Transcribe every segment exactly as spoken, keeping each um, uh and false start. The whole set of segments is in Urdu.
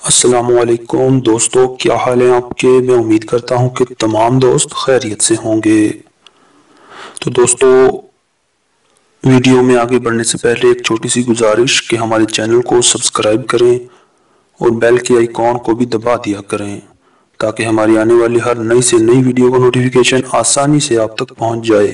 السلام علیکم دوستو، کیا حال ہیں آپ کے؟ میں امید کرتا ہوں کہ تمام دوست خیریت سے ہوں گے۔ تو دوستو، ویڈیو میں آگے بڑھنے سے پہلے ایک چھوٹی سی گزارش کہ ہمارے چینل کو سبسکرائب کریں اور بیل کے آئیکن کو بھی دبا دیا کریں تاکہ ہماری آنے والی ہر نئی سے نئی ویڈیو کا نوٹیفیکیشن آسانی سے آپ تک پہنچ جائے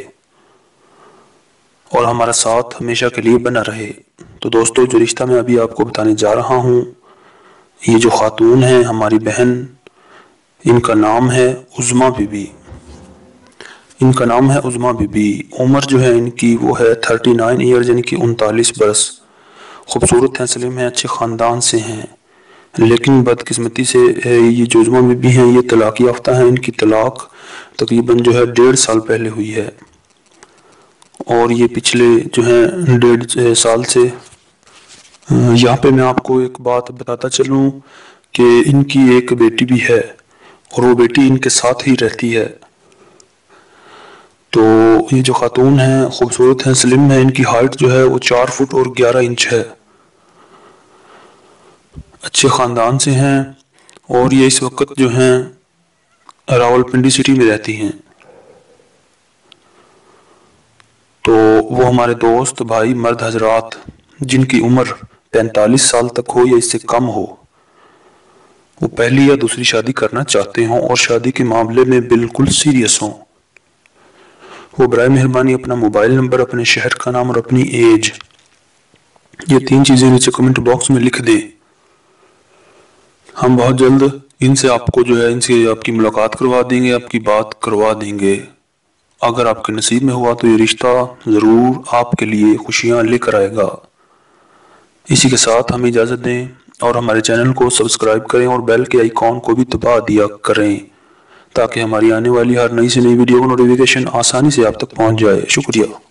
اور ہمارا ساتھ ہمیشہ کے لیے بنا رہے۔ تو دوستو، جو رشتہ میں ابھی آپ کو بتانے جا رہا ہوں، یہ جو خاتون ہیں ہماری بہن، ان کا نام ہے عظمیٰ بی بی۔ ان کا نام ہے عظمیٰ بی بی۔ عمر جو ہے ان کی وہ ہے تھرٹی نائن ایئرز، یعنی کہ انتالیس برس۔ خوبصورت ہیں، سلیم ہیں، اچھے خاندان سے ہیں، لیکن بدقسمتی سے یہ جو عظمیٰ بی بی ہیں یہ طلاق یافتہ ہیں۔ ان کی طلاق تقریباً جو ہے ڈیڑھ سال پہلے ہوئی ہے، اور یہ پچھلے جو ہیں ڈیڑھ سال سے یہاں پہ میں آپ کو ایک بات بتاتا چلوں کہ ان کی ایک بیٹی بھی ہے اور وہ بیٹی ان کے ساتھ ہی رہتی ہے۔ تو یہ جو خاتون ہیں خوبصورت ہیں، سلم ہیں، ان کی ہائٹ جو ہے وہ چار فٹ اور گیارہ انچ ہے، اچھے خاندان سے ہیں، اور یہ اس وقت جو ہیں راول پنڈی سٹی میں رہتی ہیں۔ تو وہ ہمارے دوست بھائی مرد حضرات جن کی عمر پینتالیس سال تک ہو یا اس سے کم ہو، وہ پہلی یا دوسری شادی کرنا چاہتے ہوں اور شادی کے معاملے میں بالکل سیریس ہوں، وہ برائے مہربانی اپنا موبائل نمبر، اپنے شہر کا نام اور اپنی ایج، یہ تین چیزیں نیچے کمنٹ باکس میں لکھ دیں۔ ہم بہت جلد ان سے آپ کو جو ہے ان سے آپ کی ملاقات کروا دیں گے، آپ کی بات کروا دیں گے۔ اگر آپ کے نصیب میں ہوا تو یہ رشتہ ضرور آپ کے لیے خوشیاں لے کر آئے گا۔ اسی کے ساتھ ہمیں اجازت دیں اور ہمارے چینل کو سبسکرائب کریں اور بیل کے آئیکن کو بھی دبا دیا کریں تاکہ ہماری آنے والی ہر نئی سے نئی ویڈیو کا نوٹیفیکیشن آسانی سے آپ تک پہنچ جائے۔ شکریہ۔